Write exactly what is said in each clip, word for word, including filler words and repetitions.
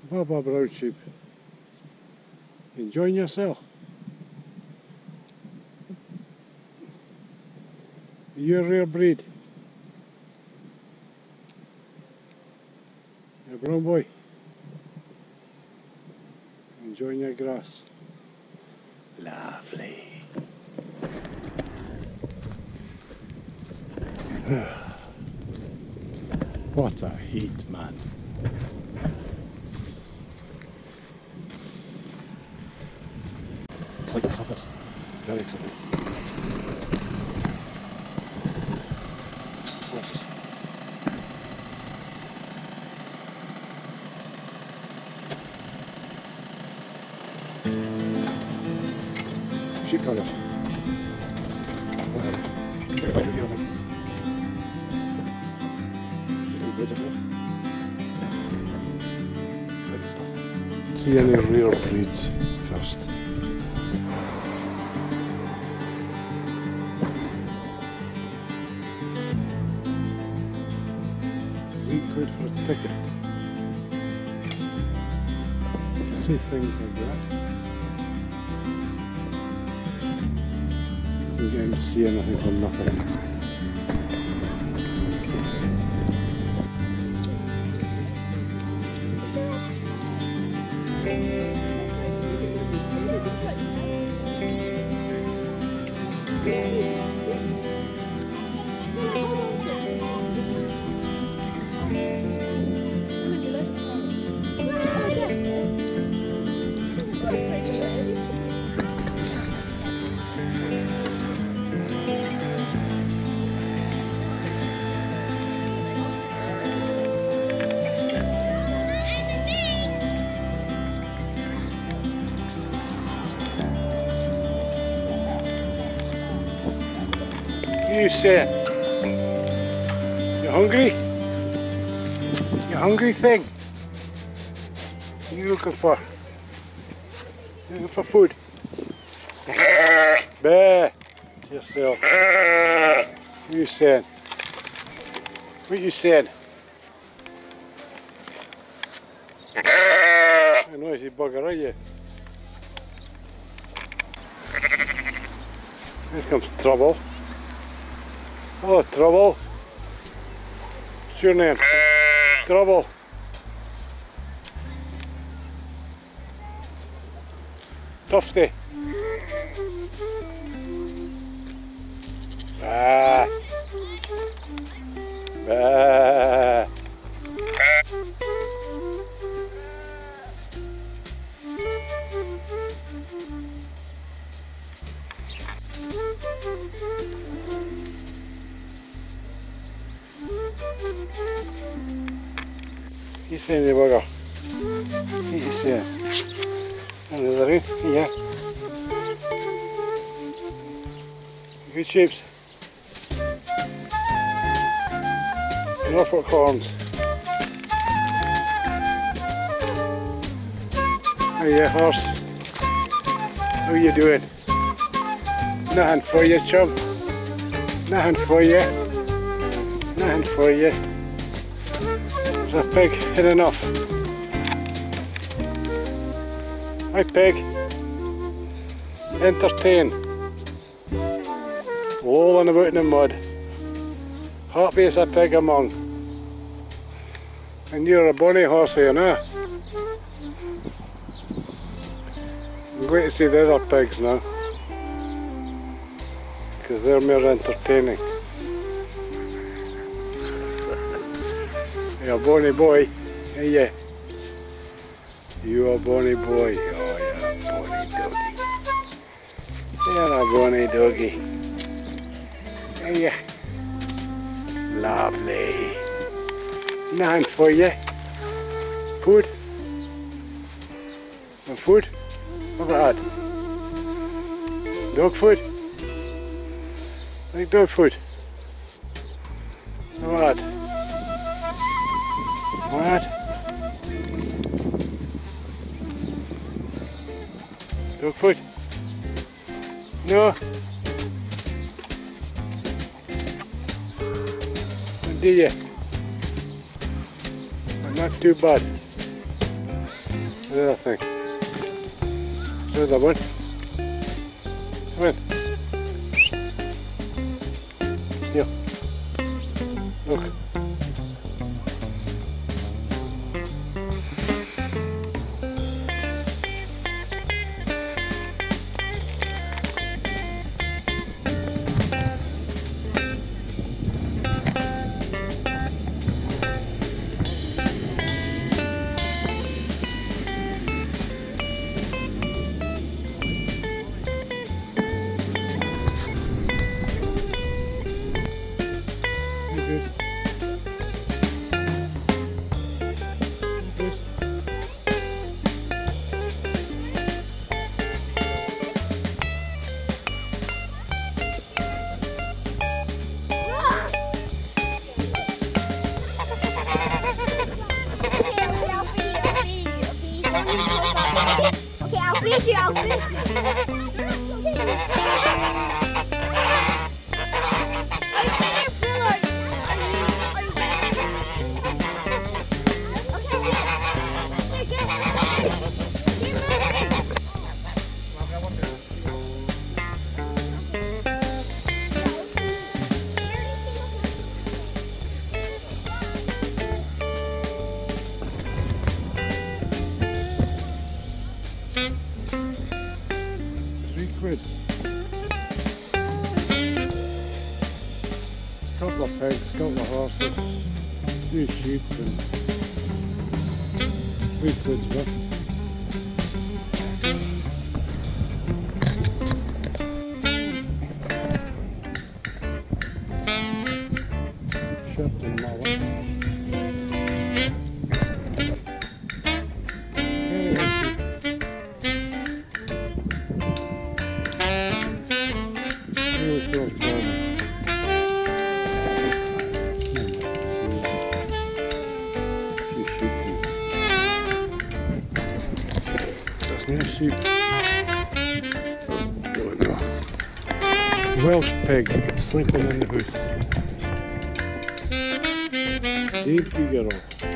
Baba brown sheep. Enjoying yourself? You're a rare breed. You're a brown boy. Enjoying your grass. Lovely. What a heat, man. Excited, stop it. Very excited. Horses. Sheep colours. Whatever. Get away from the other thing. Birds up there. Exciting stuff. See any rare breeds first. Three quid for a ticket. See things like that. See if we can see anything for nothing. You say, you hungry? You hungry thing? What are you looking for? You looking for food? Bear to yourself. What you saying? What you saying? A noisy bugger, are you? Here comes trouble. Hello, Trouble. What's your name? Trouble. Tufty. Bah. Bah. He's saying the bugger. He's saying. Another in, yeah. Good shapes. Norfolk horns. Oh yeah, horse. How you doing? Nothing for you, chum. Nothing for you. Nothing for you. There's a pig heading off. Hi pig. Entertain. Rolling about in the mud. Happy as a pig among. And you're a bonny horse here now. I'm going to see the other pigs now. Because they're more entertaining. You're a bonny boy, hey yeah. You're a bonny boy, oh you're a bonny doggy. You're a bonny doggy. Hey yeah. Lovely. Nothing for you. Food? No food? What about that? Dog food? Like dog food? What about that? What? Dog food? No? What do you? Not too bad. Another thing. Another one. Come in. Here. Look. Okay, I'll feed you, I'll feed you. Quid. Couple of pigs, couple of horses, few sheep and three quid's worth. Shepton Mallet. Sheep. Welsh pig sleeping in the house. Dave Figaro.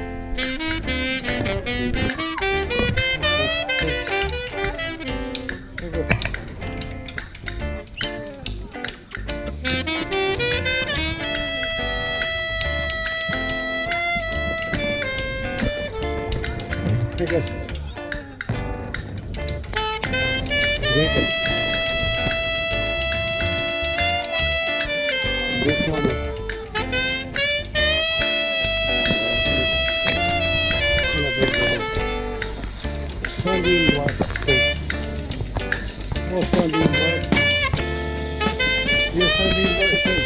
Take us. Wicked. This one is Sunbeam Black Pig. Oh, Sunbeam Black. Yes, Sunbeam Black Pig.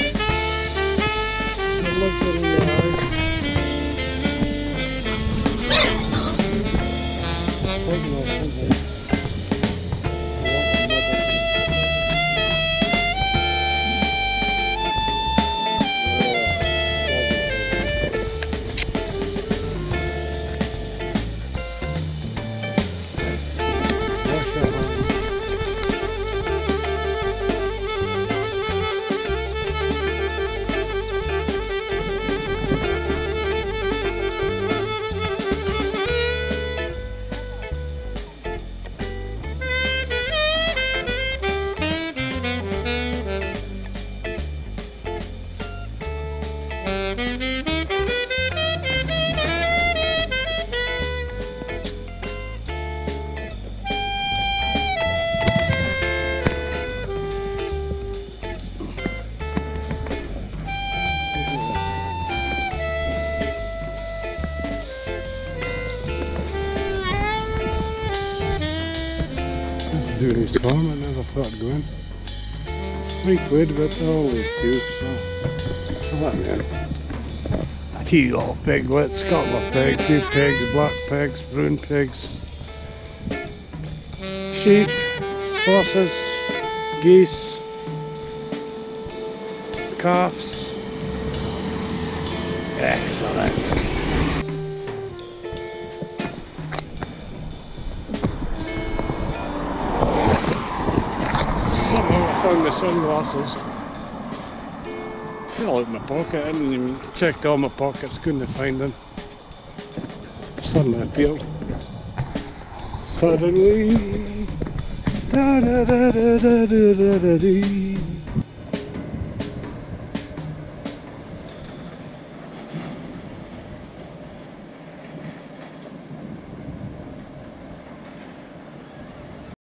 It looks it in your eyes. Pig no, something. Do this farm, I never thought I'd go in. It's three quid, but only two, so come on man. A few little piglets, couple of pigs, few pigs, black pigs, brown pigs, sheep, horses, geese, calves. Excellent. Somehow I found my sunglasses. Fell out my pocket and checked all my pockets, couldn't find them. Suddenly appeared. suddenly. Da da da da da da da da dee.